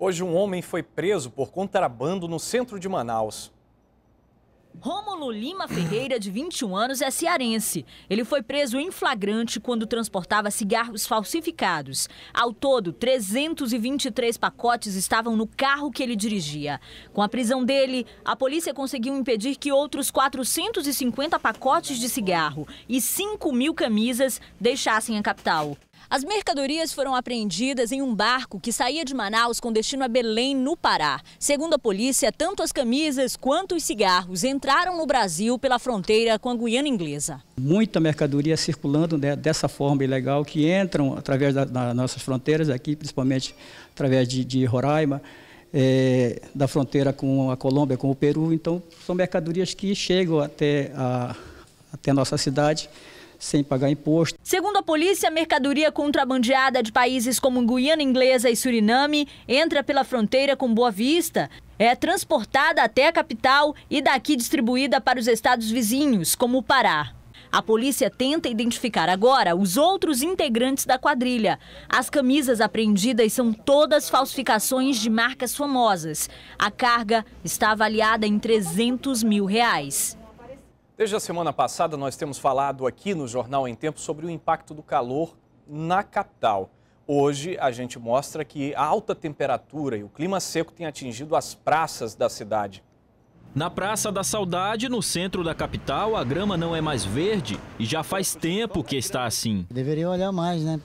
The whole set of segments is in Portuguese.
Hoje um homem foi preso por contrabando no centro de Manaus. Rômulo Lima Ferreira, de 21 anos, é cearense. Ele foi preso em flagrante quando transportava cigarros falsificados. Ao todo, 323 pacotes estavam no carro que ele dirigia. Com a prisão dele, a polícia conseguiu impedir que outros 450 pacotes de cigarro e 5.000 camisas deixassem a capital. As mercadorias foram apreendidas em um barco que saía de Manaus com destino a Belém, no Pará. Segundo a polícia, tanto as camisas quanto os cigarros entraram no Brasil pela fronteira com a Guiana Inglesa. Muita mercadoria circulando, né, dessa forma ilegal, que entram através das nossas fronteiras aqui, principalmente através de Roraima, da fronteira com a Colômbia, com o Peru. Então, são mercadorias que chegam até a nossa cidade sem pagar imposto. Segundo a polícia, a mercadoria contrabandeada de países como Guiana Inglesa e Suriname entra pela fronteira com Boa Vista, é transportada até a capital e daqui distribuída para os estados vizinhos, como o Pará. A polícia tenta identificar agora os outros integrantes da quadrilha. As camisas apreendidas são todas falsificações de marcas famosas. A carga está avaliada em R$300 mil. Desde a semana passada, nós temos falado aqui no Jornal em Tempo sobre o impacto do calor na capital. Hoje, a gente mostra que a alta temperatura e o clima seco têm atingido as praças da cidade. Na Praça da Saudade, no centro da capital, a grama não é mais verde e já faz tempo que está assim. Deveria olhar mais, né,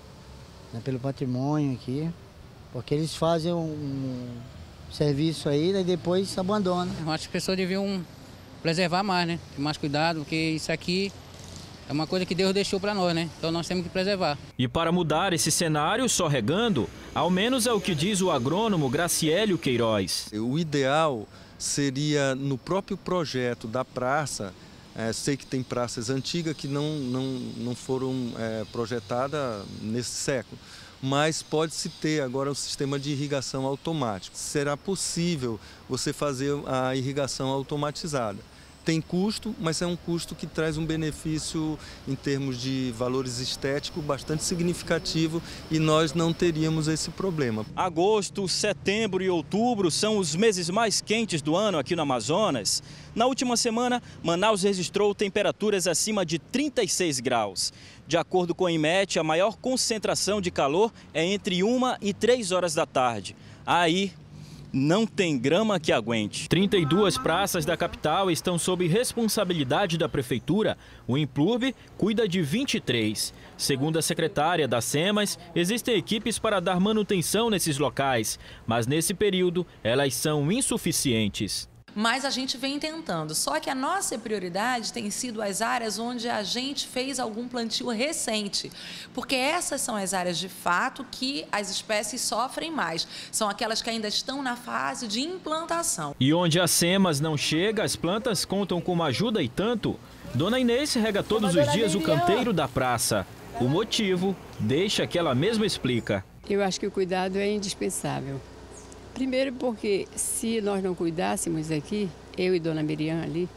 pelo patrimônio aqui, porque eles fazem um serviço aí e depois abandonam. Eu acho que as pessoas deviam preservar mais, né? Ter mais cuidado, porque isso aqui é uma coisa que Deus deixou para nós, né? Então nós temos que preservar. E para mudar esse cenário, só regando, ao menos é o que diz o agrônomo Graciélio Queiroz. O ideal seria, no próprio projeto da praça, sei que tem praças antigas que não foram projetadas nesse século, mas pode-se ter agora o sistema de irrigação automático. Será possível você fazer a irrigação automatizada. Tem custo, mas é um custo que traz um benefício em termos de valores estéticos bastante significativo e nós não teríamos esse problema. Agosto, setembro e outubro são os meses mais quentes do ano aqui no Amazonas. Na última semana, Manaus registrou temperaturas acima de 36 graus. De acordo com o IMET, a maior concentração de calor é entre 1 e 3 horas da tarde. Aí não tem grama que aguente. 32 praças da capital estão sob responsabilidade da prefeitura. O Implurb cuida de 23. Segundo a secretária da SEMAS, existem equipes para dar manutenção nesses locais, mas nesse período elas são insuficientes. Mas a gente vem tentando, só que a nossa prioridade tem sido as áreas onde a gente fez algum plantio recente, porque essas são as áreas de fato que as espécies sofrem mais, são aquelas que ainda estão na fase de implantação. E onde a SEMAS não chega, as plantas contam com uma ajuda e tanto. Dona Inês rega todos os dias o canteiro da praça. O motivo, deixa que ela mesma explica. Eu acho que o cuidado é indispensável. Primeiro porque se nós não cuidássemos aqui, eu e Dona Miriam ali,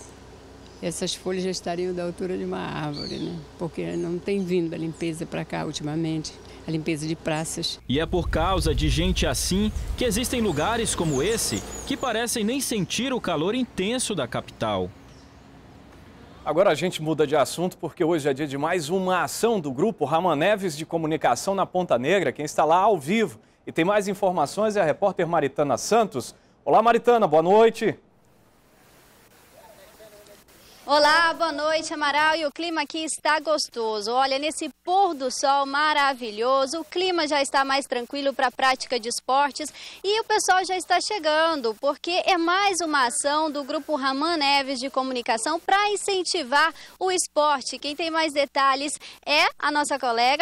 essas folhas já estariam da altura de uma árvore, né? Porque não tem vindo a limpeza para cá ultimamente, a limpeza de praças. E é por causa de gente assim que existem lugares como esse que parecem nem sentir o calor intenso da capital. Agora a gente muda de assunto porque hoje é dia de mais uma ação do Grupo Raman Neves de Comunicação na Ponta Negra. Quem está lá ao vivo e tem mais informações é a repórter Maritana Santos. Olá, Maritana, boa noite. Olá, boa noite, Amaral. E o clima aqui está gostoso. Olha, nesse pôr do sol maravilhoso, o clima já está mais tranquilo para a prática de esportes e o pessoal já está chegando, porque é mais uma ação do Grupo Raman Neves de Comunicação para incentivar o esporte. Quem tem mais detalhes é a nossa colega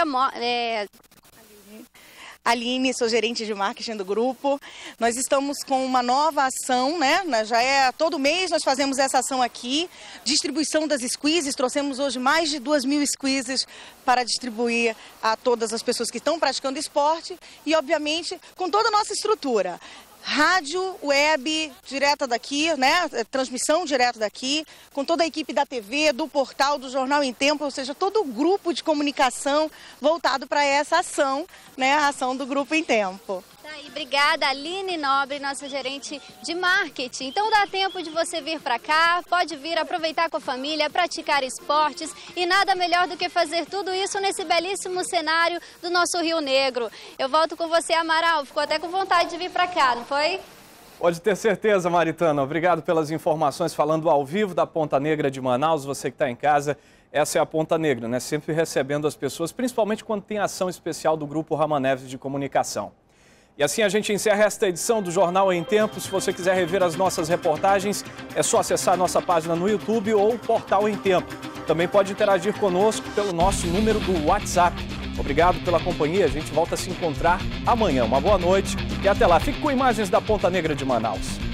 Aline, sou gerente de marketing do grupo. Nós estamos com uma nova ação, né? Já é todo mês nós fazemos essa ação aqui. Distribuição das squeezes. Trouxemos hoje mais de 2.000 squeezes para distribuir a todas as pessoas que estão praticando esporte e, obviamente, com toda a nossa estrutura. Rádio, web, direta daqui, né? Transmissão direto daqui, com toda a equipe da TV, do portal, do Jornal em Tempo, ou seja, todo o grupo de comunicação voltado para essa ação, né? A ação do Grupo em Tempo. Tá aí, obrigada, Aline Nobre, nossa gerente de marketing. Então dá tempo de você vir para cá, pode vir aproveitar com a família, praticar esportes e nada melhor do que fazer tudo isso nesse belíssimo cenário do nosso Rio Negro. Eu volto com você, Amaral, ficou até com vontade de vir para cá, não foi? Pode ter certeza, Maritana. Obrigado pelas informações, falando ao vivo da Ponta Negra de Manaus. Você que está em casa, essa é a Ponta Negra, né? Sempre recebendo as pessoas, principalmente quando tem ação especial do Grupo Ramaneves de Comunicação. E assim a gente encerra esta edição do Jornal em Tempo. Se você quiser rever as nossas reportagens, é só acessar a nossa página no YouTube ou o Portal em Tempo. Também pode interagir conosco pelo nosso número do WhatsApp. Obrigado pela companhia, a gente volta a se encontrar amanhã. Uma boa noite e até lá. Fique com imagens da Ponta Negra de Manaus.